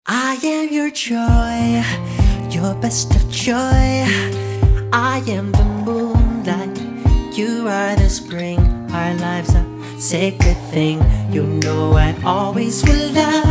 I am your joy, your best of joy. I am the moonlight, you are the spring. Our lives are a sacred thing. You know I always will love